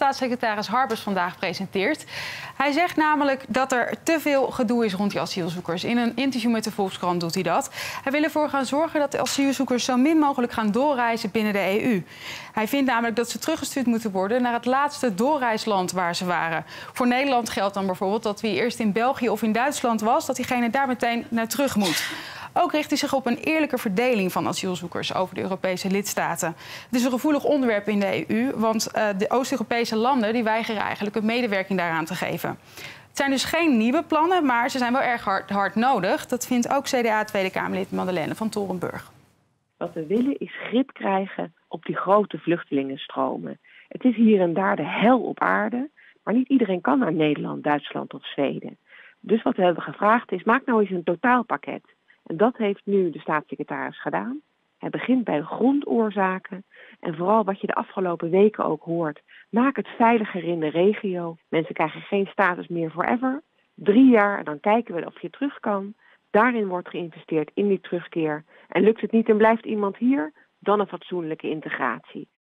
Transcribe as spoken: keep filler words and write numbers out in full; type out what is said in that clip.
staatssecretaris Harbers vandaag presenteert. Hij zegt namelijk dat er te veel gedoe is rond die asielzoekers. In een interview met de Volkskrant doet hij dat. Hij wil ervoor gaan zorgen dat de asielzoekers zo min mogelijk gaan doorreizen binnen de E U. Hij vindt namelijk dat ze teruggestuurd moeten worden naar het laatste doorreisland waar ze waren. Voor Nederland geldt dan bijvoorbeeld dat wie eerst in België of in Duitsland was, dat diegene daar meteen naar terug moet. Ook richt hij zich op een eerlijke verdeling van asielzoekers over de Europese lidstaten. Het is een gevoelig onderwerp in de E U, want uh, de Oost-Europese landen die weigeren eigenlijk een medewerking daaraan te geven. Het zijn dus geen nieuwe plannen, maar ze zijn wel erg hard, hard nodig. Dat vindt ook C D A Tweede Kamerlid Madeleine van Torenburg. Wat we willen is grip krijgen op die grote vluchtelingenstromen. Het is hier en daar de hel op aarde, maar niet iedereen kan naar Nederland, Duitsland of Zweden. Dus wat we hebben gevraagd is, maak nou eens een totaalpakket. En dat heeft nu de staatssecretaris gedaan. Hij begint bij de grondoorzaken. En vooral wat je de afgelopen weken ook hoort. Maak het veiliger in de regio. Mensen krijgen geen status meer forever. Drie jaar en dan kijken we of je terug kan. Daarin wordt geïnvesteerd in die terugkeer. En lukt het niet en blijft iemand hier, dan een fatsoenlijke integratie.